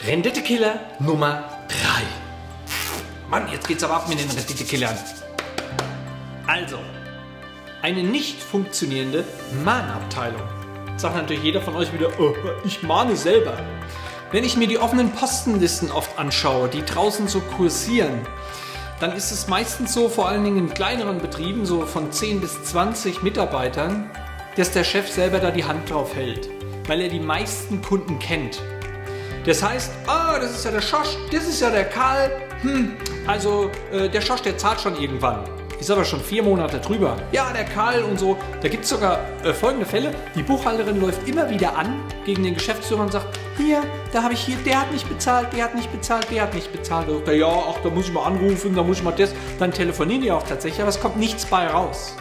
Renditekiller Nummer 3. Mann, jetzt geht's aber ab mit den Renditekillern. Also, eine nicht funktionierende Mahnabteilung. Sagt natürlich jeder von euch wieder, oh, ich mahne selber. Wenn ich mir die offenen Postenlisten oft anschaue, die draußen so kursieren, dann ist es meistens so, vor allen Dingen in kleineren Betrieben, so von 10 bis 20 Mitarbeitern, dass der Chef selber da die Hand drauf hält, weil er die meisten Kunden kennt. Das heißt, das ist ja der Schorsch, das ist ja der Karl, der Schorsch, der zahlt schon irgendwann. Ist aber schon 4 Monate drüber. Ja, der Karl und so. Da gibt es sogar folgende Fälle. Die Buchhalterin läuft immer wieder an gegen den Geschäftsführer und sagt, hier, da habe ich hier, der hat nicht bezahlt, der hat nicht bezahlt, der hat nicht bezahlt. Da sagt er, ja, ach, da muss ich mal anrufen, da muss ich mal das. Dann telefonieren die auch tatsächlich, aber es kommt nichts bei raus.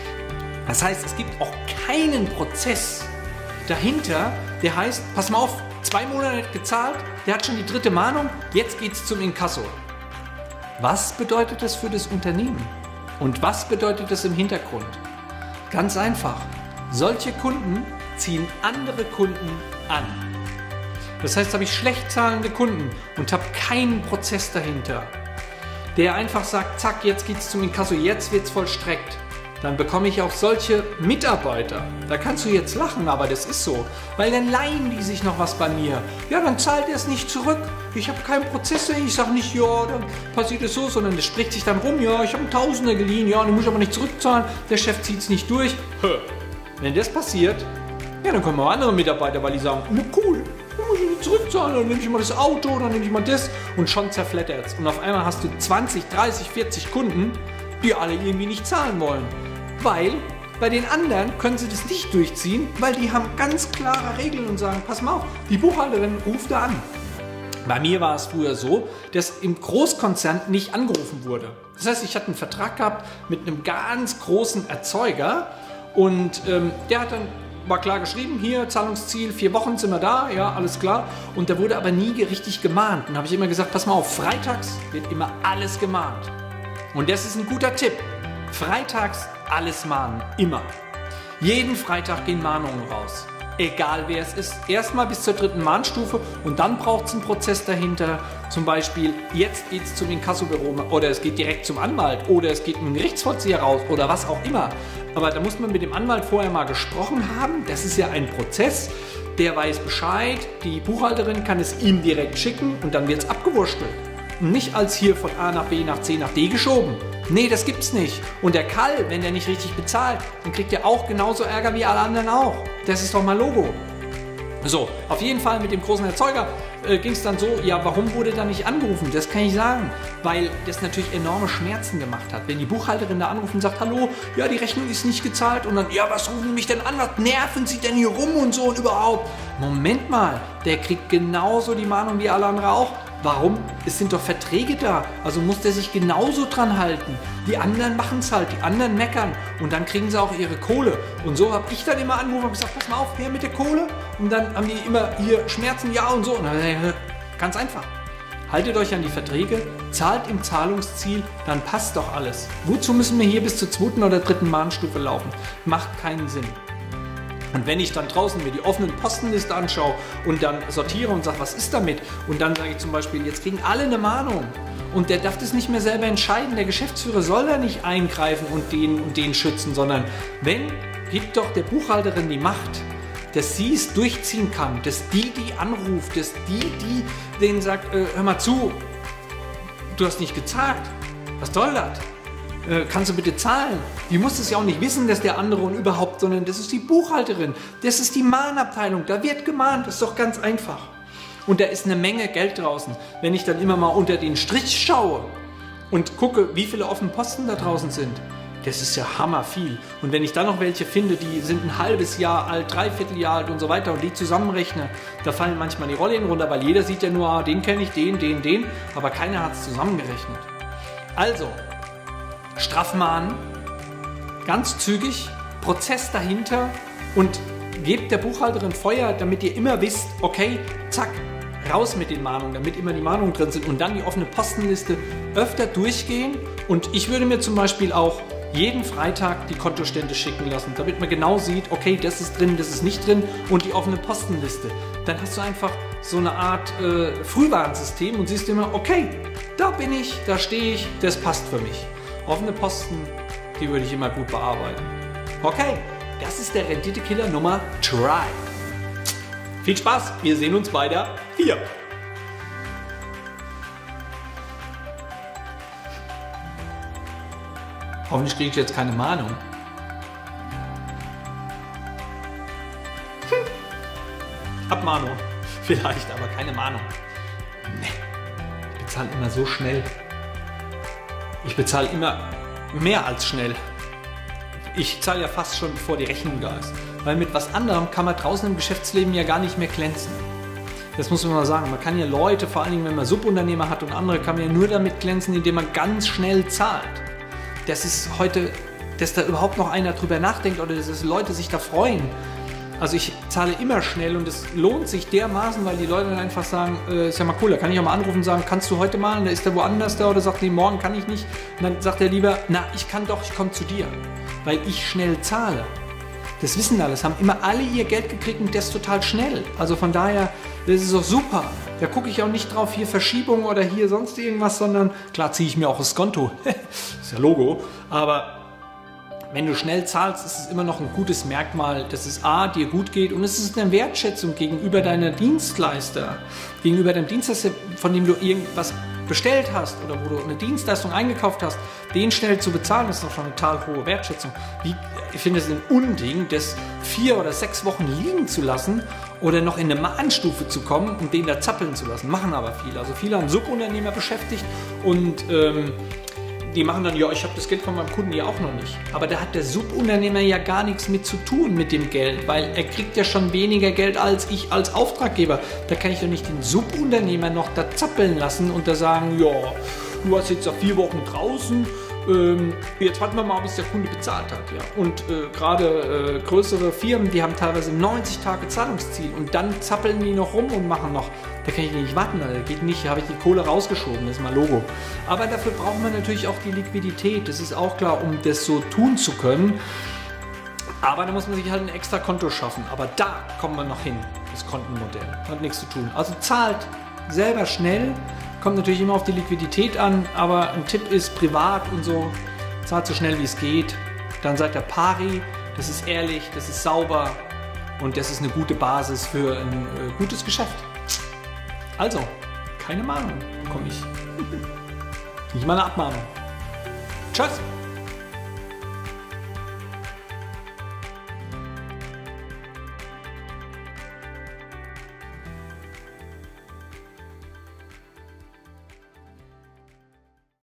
Das heißt, es gibt auch keinen Prozess dahinter, der heißt, pass mal auf, 2 Monate nicht gezahlt, der hat schon die 3. Mahnung, jetzt geht's zum Inkasso. Was bedeutet das für das Unternehmen? Und was bedeutet das im Hintergrund? Ganz einfach. Solche Kunden ziehen andere Kunden an. Das heißt, habe ich schlecht zahlende Kunden und habe keinen Prozess dahinter, der einfach sagt, zack, jetzt geht's zum Inkasso, jetzt wird's vollstreckt. Dann bekomme ich auch solche Mitarbeiter. Da kannst du jetzt lachen, aber das ist so. Weil dann leihen die sich noch was bei mir. Ja, dann zahlt er es nicht zurück. Ich habe keinen Prozess. Ich sage nicht, ja, dann passiert es so, sondern das spricht sich dann rum. Ja, ich habe einen Tausender geliehen. Ja, den muss ich aber nicht zurückzahlen. Der Chef zieht es nicht durch. Wenn das passiert, ja, dann kommen auch andere Mitarbeiter, weil die sagen, na cool, dann muss ich nicht zurückzahlen. Dann nehme ich mal das Auto, dann nehme ich mal das. Und schon zerflettert es. Und auf einmal hast du 20, 30, 40 Kunden, die alle irgendwie nicht zahlen wollen. Weil bei den anderen können sie das nicht durchziehen, weil die haben ganz klare Regeln und sagen, pass mal auf, die Buchhalterin ruft da an. Bei mir war es früher so, dass im Großkonzern nicht angerufen wurde. Das heißt, ich hatte einen Vertrag gehabt mit einem ganz großen Erzeuger und der hat dann, war klar geschrieben, hier Zahlungsziel, 4 Wochen sind wir da, ja, alles klar. Und da wurde aber nie richtig gemahnt. Und da habe ich immer gesagt, pass mal auf, freitags wird immer alles gemahnt. Und das ist ein guter Tipp. Freitags alles mahnen, immer. Jeden Freitag gehen Mahnungen raus. Egal wer es ist. Erstmal bis zur 3. Mahnstufe und dann braucht es einen Prozess dahinter. Zum Beispiel, jetzt geht es zum Inkassobüro oder es geht direkt zum Anwalt oder es geht mit dem Gerichtsvollzieher raus oder was auch immer. Aber da muss man mit dem Anwalt vorher mal gesprochen haben. Das ist ja ein Prozess. Der weiß Bescheid. Die Buchhalterin kann es ihm direkt schicken und dann wird es abgewurstelt. Und nicht als hier von A nach B nach C nach D geschoben. Nee, das gibt's nicht. Und der Karl, wenn der nicht richtig bezahlt, dann kriegt er auch genauso Ärger wie alle anderen auch. Das ist doch mal Logo. So, auf jeden Fall mit dem großen Erzeuger ging es dann so, ja, warum wurde da nicht angerufen? Das kann ich sagen, weil das natürlich enorme Schmerzen gemacht hat. Wenn die Buchhalterin da anruft und sagt, hallo, ja, die Rechnung ist nicht gezahlt und dann, ja, was rufen Sie mich denn an? Was nerven Sie denn hier rum und so und überhaupt? Moment mal, der kriegt genauso die Mahnung wie alle anderen auch. Warum? Es sind doch Verträge da, also muss der sich genauso dran halten. Die anderen machen es halt, die anderen meckern und dann kriegen sie auch ihre Kohle. Und so habe ich dann immer angerufen und gesagt, pass mal auf, her mit der Kohle. Und dann haben die immer hier Schmerzen, ja und so. Und dann, ganz einfach. Haltet euch an die Verträge, zahlt im Zahlungsziel, dann passt doch alles. Wozu müssen wir hier bis zur 2. oder 3. Mahnstufe laufen? Macht keinen Sinn. Und wenn ich dann draußen mir die offenen Postenliste anschaue und dann sortiere und sage, was ist damit? Und dann sage ich zum Beispiel, jetzt kriegen alle eine Mahnung. Und der darf das nicht mehr selber entscheiden. Der Geschäftsführer soll da nicht eingreifen und den schützen, sondern gibt doch der Buchhalterin die Macht, dass sie es durchziehen kann, dass die anruft, dass die denen sagt, hör mal zu, du hast nicht gezahlt. Was soll das? Kannst du bitte zahlen? Die muss es ja auch nicht wissen, dass der andere und überhaupt, sondern das ist die Buchhalterin, das ist die Mahnabteilung, da wird gemahnt, das ist doch ganz einfach. Und da ist eine Menge Geld draußen. Wenn ich dann immer mal unter den Strich schaue und gucke, wie viele offene Posten da draußen sind, das ist ja hammer viel. Und wenn ich dann noch welche finde, die sind ein halbes Jahr alt, 3/4 Jahr alt und so weiter und die zusammenrechne, da fallen manchmal die Rollen runter, weil jeder sieht ja nur, den kenne ich, den, aber keiner hat es zusammengerechnet. Also, straff mahnen, ganz zügig, Prozess dahinter und gebt der Buchhalterin Feuer, damit ihr immer wisst, okay, zack, raus mit den Mahnungen, damit immer die Mahnungen drin sind und dann die offene Postenliste öfter durchgehen. Und ich würde mir zum Beispiel auch jeden Freitag die Kontostände schicken lassen, damit man genau sieht, okay, das ist drin, das ist nicht drin und die offene Postenliste. Dann hast du einfach so eine Art Frühwarnsystem und siehst immer, okay, da bin ich, da stehe ich, das passt für mich. Offene Posten, die würde ich immer gut bearbeiten. Okay, das ist der Renditekiller Nummer 3. Viel Spaß, wir sehen uns bei der 4. Hoffentlich kriege ich jetzt keine Mahnung. Abmahnung. Vielleicht, aber keine Mahnung. Nee. Ich bezahle immer so schnell. Ich bezahle immer mehr als schnell. Ich zahle ja fast schon, bevor die Rechnung da ist. Weil mit was anderem kann man draußen im Geschäftsleben ja gar nicht mehr glänzen. Das muss man mal sagen. Man kann ja Leute, vor allen Dingen wenn man Subunternehmer hat und andere, kann man ja nur damit glänzen, indem man ganz schnell zahlt. Das ist heute, dass da überhaupt noch einer drüber nachdenkt oder dass Leute sich da freuen. Also ich zahle immer schnell und es lohnt sich dermaßen, weil die Leute dann einfach sagen, ist ja mal cool, da kann ich auch mal anrufen und sagen, kannst du heute malen? Da ist der woanders da oder sagt, nee, morgen kann ich nicht. Und dann sagt er lieber, na, ich kann doch, ich komme zu dir, weil ich schnell zahle. Das wissen alle, es haben immer alle ihr Geld gekriegt und das total schnell. Also von daher, das ist doch super. Da gucke ich auch nicht drauf, hier Verschiebung oder hier sonst irgendwas, sondern klar ziehe ich mir auch das Konto. Ist ja Logo, aber wenn du schnell zahlst, ist es immer noch ein gutes Merkmal, dass es A, dir gut geht und es ist eine Wertschätzung gegenüber deiner Dienstleister, gegenüber dem Dienstleister, von dem du irgendwas bestellt hast oder wo du eine Dienstleistung eingekauft hast, den schnell zu bezahlen, ist doch schon eine total hohe Wertschätzung. Ich finde es ein Unding, das 4 oder 6 Wochen liegen zu lassen oder noch in eine Mahnstufe zu kommen und den da zappeln zu lassen. Machen aber viele. Also viele haben Subunternehmer beschäftigt und die machen dann, ja, ich habe das Geld von meinem Kunden ja auch noch nicht. Aber da hat der Subunternehmer ja gar nichts mit zu tun mit dem Geld, weil er kriegt ja schon weniger Geld als ich als Auftraggeber. Da kann ich doch nicht den Subunternehmer noch da zappeln lassen und da sagen, ja, du hast jetzt ja 4 Wochen draußen, jetzt warten wir mal, bis der Kunde bezahlt hat. Ja. Und gerade größere Firmen, die haben teilweise 90 Tage Zahlungsziel und dann zappeln die noch rum und machen noch. Da kann ich nicht warten, da geht nicht, habe ich die Kohle rausgeschoben, das ist mal Logo. Aber dafür braucht man natürlich auch die Liquidität, das ist auch klar, um das so tun zu können. Aber da muss man sich halt ein extra Konto schaffen. Aber da kommen wir noch hin, das Kontenmodell. Hat nichts zu tun. Also zahlt selber schnell. Kommt natürlich immer auf die Liquidität an, aber ein Tipp ist privat und so, zahlt so schnell wie es geht. Dann seid ihr pari, das ist ehrlich, das ist sauber und das ist eine gute Basis für ein gutes Geschäft. Also, keine Mahnung bekomme ich. Nicht mal eine Abmahnung. Tschüss!